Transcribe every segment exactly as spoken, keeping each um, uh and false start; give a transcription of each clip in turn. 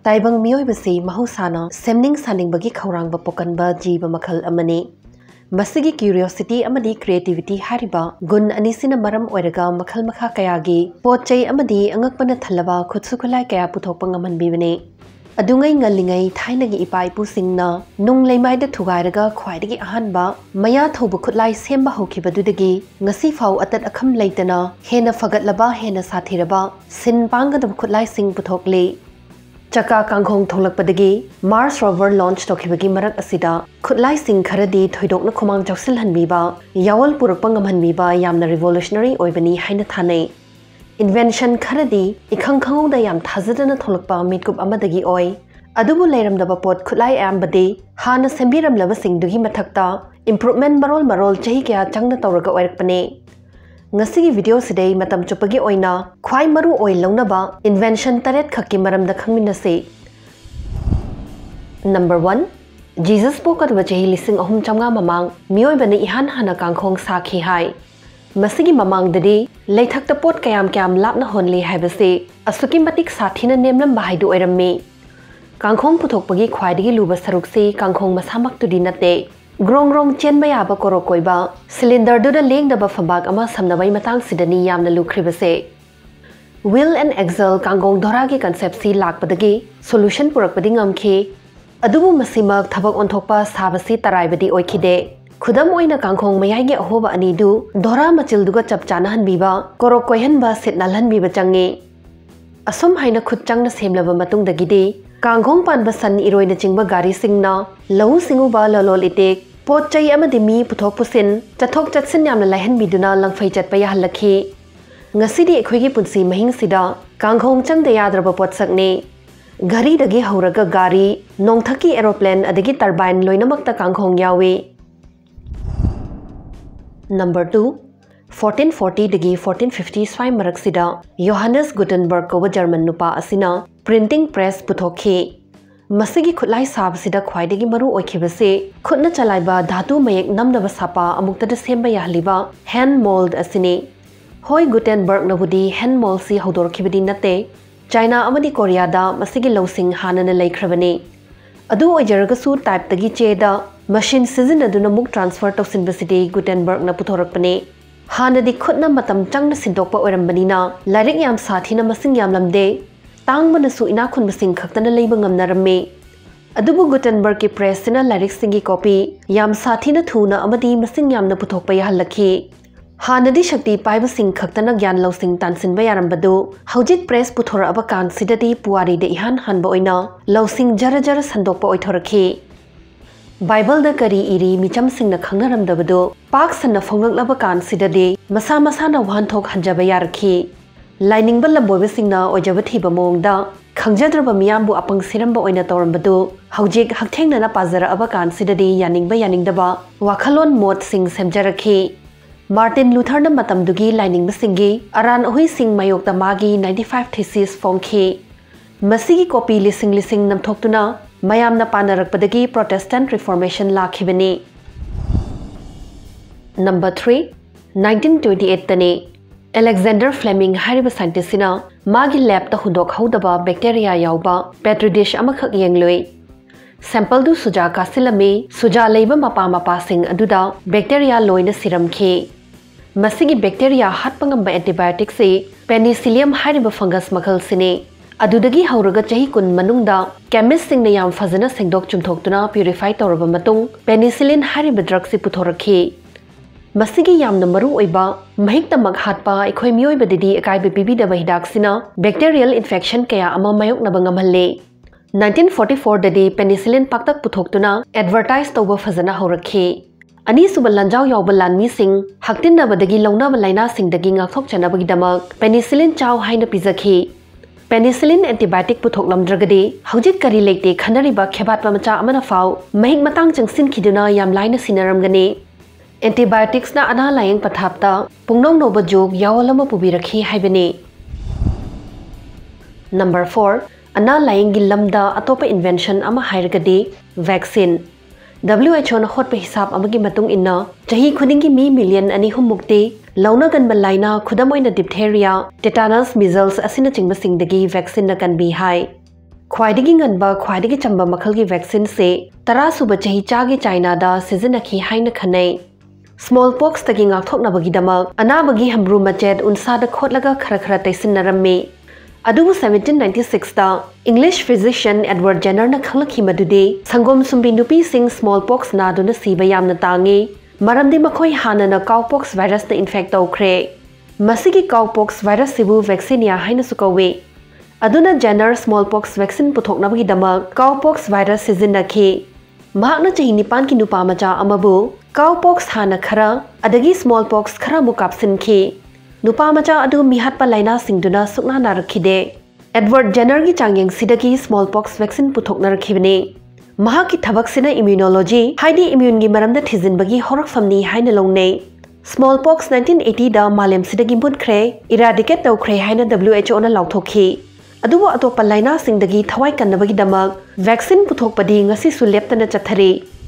ताइबंग मियोइबसी महौसाना सेमनिंग सानिंगबगी खौरांगबा पोकनबा जीव मखल अमने मसिगी curiosity अमदी creativity हारिबा गुण अनिसिना मरम ओइरगा मखल मखा कयागी पोचै अमदी अंगकपना थल्लबा खुत्सुखुलाई कया पुथोकपा ngamhanbibane अदुंगै ngaligai thainagi ipai pusingna nung leimaida thugairaga khwaidagi ahanba maya thobu khutlai semba hokibadudagi ngasi fau atat akham leitana hena fagatlaba hena sathiraba sin panggadab khutlai sing puthokle Chaka Kangkhong Tholakpadagi Mars rover launch tokibagi marak asida khutlai sing kharadi thoidokna khumang choksil hanbiba yawal purakpa ngamhanbiba yamna revolutionary oibani haina thanai Invention kharadi ikhang khangda yam thazadana tholakpa mitkup amadagi oi adubu leiramdaba pot khutlai ambadi hana sembiram laba singdugi mathakta improvement marol marol chahi kya changna tawraga oirakpane ngasigi video sidai matam chupagi oina khwai maru oi launaba invention taret khakki maramda khangminase Number one Jesus pokat wajahi lising ahum chamnga mamang mioi bani ihan hana kangkhong sakhi hai Masigi mamang dadi leithakta pot kayam kyam lapna honli haibase asuki matik sathina nemlam bahaidu oirami Kangkhong puthokpagi khwaidagi luba sarukse kangkhong masamak tudi nate Grong rong chen bayaba korokoiba cylinder du da leng da ba fambak ama samnabai matang sidani yamna lukribase Will and Excel kangong doragi concept si lakpadagi solution purakpadi ngamkhe adubu masimak thabak onthokpa sabasi taraibadi oikhide Khudam oina kangkhong mayai ahoba ani du dora machil duga chapchana hanbiba korokoi hanba setnal hanbiba change Asum haina khud changna semlaba matung dagide kangkhong panba san iroina chingba gari singna lau singu ba lolol itek pot chai amadi mi puthok pusin chathok chatsin yamna laihan biduna langfai chatpa ya halakhi ngasidi ekhoigi punsi mahing sida kangkhong changda yadraba potsakne gari dagi hauraga gari nongthaki aeroplane adagi turbine loinamakta kangkhong yawe Number two, fourteen forty dagi fourteen fifty swai maraksida Johannes Gutenberg ko German nupa asina printing press puthokhe Masigi khutlai sabsida khwaidagi maru oikhibase khutna chalaiba dhatu mayek namnaba sapa amukta semba yahliba hand mold asine Hoi Gutenberg nabudi hand mold si hodorkhibadi nate China amadi Korea da masigi losing hanana laikhrabane Adu oijaraga su type tagi cheda machine season aduna muk transfer tausinbasidi Gutenberg na puthorakpane hanadi khutna matam changna sindokpa oirambani na lairik yam sathina masing yam lamde tangmana su ina khun masing khaktana leiba ngamnaramme adubu Gutenberg ki press na lairik singi copy yam sathina thuna amadi masing yamna puthokpa yahalakhi hanadi shakti paiba sing khaktana gyan losing tansinba yarambadu haujit press puthora aba kan sidadi puari de ihan hanba oina losing jara jara sandokpa oithorakhi Bible da kari iri micham singna khangnaramdabado pak sanna phonglakba kan sidade masa masa na wanthok hanjaba yarkhi lining bal boyba singna ojaba thiba mongda khangjadraba miyambu apang siramba oina torambado haujik hakthengna na pazara aba kan sidade yaningba yaningdaba wakhalon mod sing semjarakhi Martin Luther na matamdugi lining basingi aran ohi sing mayokta magi ninety-five thesis phongkhi masigi copy lising lising namthoktuna mayamna panarakpadagi Protestant Reformation lakhibani Number three nineteen twenty-eight tani Alexander Fleming hariba scientist sina magi lab ta hundok haudaba bacteria yauba petri dish amakhak yengloi sample du suja kasilame suja leiba mapa mapa sing aduda bacteria loina siramkhi masigi bacteria hatpangamba antibiotic se penicillium hariba fungus makhal sine adudagi hauraga chahi kun manungda chemist sing na yam fazana sengdok chumthoktuna purify tawraba matung penicillin hariba drug si puthorakhi masigi yamna maru oiba mahikta maghatpa ekhoi mioi badidi ekai bibi da hidak sina bacterial infection kaya ama mayok na bangamhalle nineteen forty-four dadi penicillin paktak puthoktuna advertise tawba fazana haurakhi ani suba lanjaw yawba lanmi sing haktin na badagi launa balaina sing dagi ngakthok chanabagi damak penicillin chaw haina pizakhi Penicillin antibiotic puthoklam dragade haujit kari leite khanariba khebatpa macha amana fau mahik matang changsin khiduna yam laina sinaramgane antibiotics na ana layeng pathapta pungnong noba jog yawalama pubirakhi haibane Number four ana layeng gi lamda atopa invention ama hairagade vaccine W H O na hotpa hisab amagi matung inna chahi khudingi mi million ani humukte launa ganba laina khudamoina diphtheria tetanus measles asina chingba singdagi vaccine na kan bi hai ख्वाइदगी ngανba ख्वाइदगी Chamba मखल की vaccine से तरा सुबह चही चागे China दा season अखी हाइन खनै smallpox तकी ngakthoknabagidamag anabagi hamru machet unsa da khotlaga khara khara taisinnarammi adubu seventeen ninety-six da English physician Edward Jenner na khanglakhi madude sangom sumbi nupi sing smallpox na duna siba yamna tangi maramdi makhoi hana na cowpox virus na infect tawkhre masigi cowpox virus sibu vaccine ya haina sukawe aduna Jenner smallpox vaccine puthoknabagi damag cowpox virus sizinakhi mahakna chahi nipan ki nupa macha amabu cowpox hana khara adagi smallpox khara mukapsinki nupa macha adu mihatpa laina singduna sukna narakhide Edward Jenner ki changyang sidagi smallpox vaccine puthokna rakhibane mahaki thabak sina immunology haidi immune gi maramda thijinbagi horakfamni haina longnei smallpox nineteen eighty da Malem sidagi mutkhre eradicate tawkhre haina W H O na lauthokhi adubu atopa laina singdagi thawai kannabagi damag vaccine puthokpadi ngasi su leptana chathari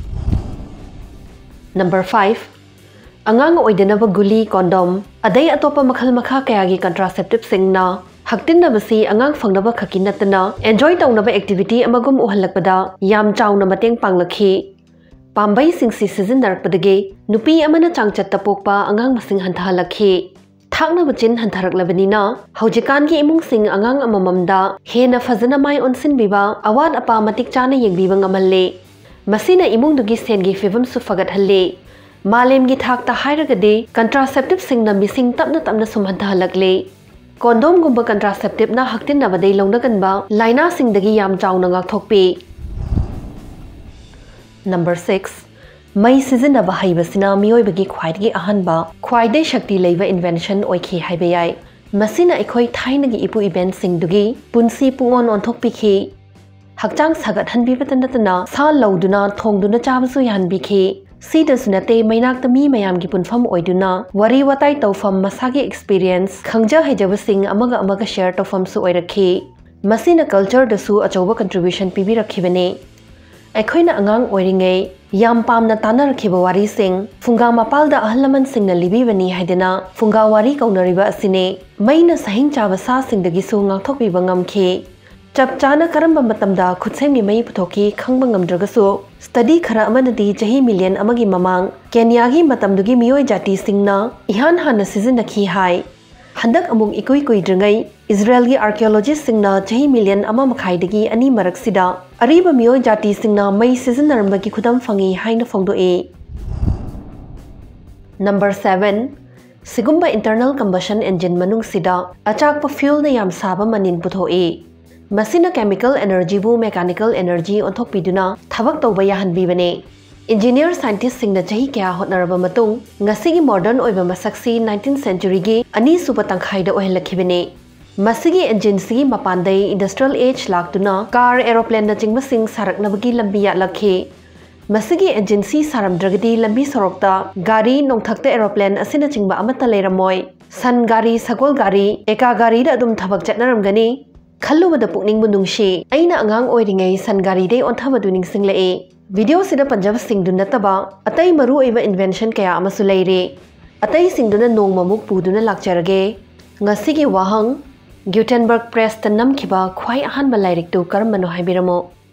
Number five angang oidanaba guli condom adai atopa makhal makha kayagi contraceptive singna haktinna basi angang fangnaba khakinatna enjoy tawnaba activity amagum uhalakpada yam chawna mateng panglakhi pambai singsi season narakpadage nupi amana changchatta pokpa angang masing hanthalakhi thakna bachin hantharaklebanina haujikan gi imung sing angang amamamda hena fazana mai onsin biba awat apa matik chana yengbiba ngamalle masina imung dugi sengi fivum su fagat halle malem gi thak ta hairagade contraceptive sing na missing tapna tapna sumhanta halakle condom gumba contraceptive na haktin na badai longna kanba laina sing dagi yam chawna ngak thokpe Number six Mai season aba haibasina miyoi bagi khwaidgi ahanba khwaidai shakti leiba invention oikhi haibayai masina ekhoi thaina gi ipu event sing dugi punsi pungon onthok pikhi hakchang sagat hanbi batanatana sa lauduna thongduna chabasu yanbikhi sida sunate mainak tami mayam gi punfam oiduna wari watai tawfam masagi experience khangja hejaba sing amaga amaga share tawfam su oirakhi masina culture dasu achoba contribution pibi rakhibane Ekhoina angang oiringai yam pamna tanar khiba wari sing funga mapalda ahlaman sing na libi bani haidena funga wari kaunariba asine maina sahing chawa sa sing dagi su ngakthokpi bangam khe chap chana karamba matamda khutsem gi mai puthoki khangba ngamdragasu study khara amanadi jahi million amagi mamang Kenya gi matamdugi miyoi jati singna ihan hana season nakhi hai handak amung ikoi koi drangai Israel gi archaeologist singna jahi million ama makhai dagi ani marak sida ariba miyoi jati singna mai season naramba gi khudam fangi haina phongdo e Number seven Sigumba internal combustion engine manung sida achakpa fuel na yam saba manin putho e masina chemical energy bu mechanical energy onthok piduna thabak tawba yahan bibane Engineer scientist singna jahi kya hotnaraba matung ngasigi modern oiba masaksi nineteenth century gi ani suba tangkhai da ohelakibane masigi engine sigi mapandai industrial age laktuna car aeroplane na chingba sing saraknabagi lambi ya lakhe masigi engine si saramdragadi lambi sorokta gari nongthakta aeroplane asina chingba amata leiramoi san gari sagol gari eka gari da adum thabak chatnaramgani khallubada pukning munungshi aina angang oiringai san gari dei onthabadu ningsing lae Video sida Punjab singduna taba atai maru eva invention kaya amasu leire atai singduna nongmamuk puduna lakcharage ngasigi wahang Gutenberg press tanam khiba khwai ahan ba lairik tu karmano haibiramo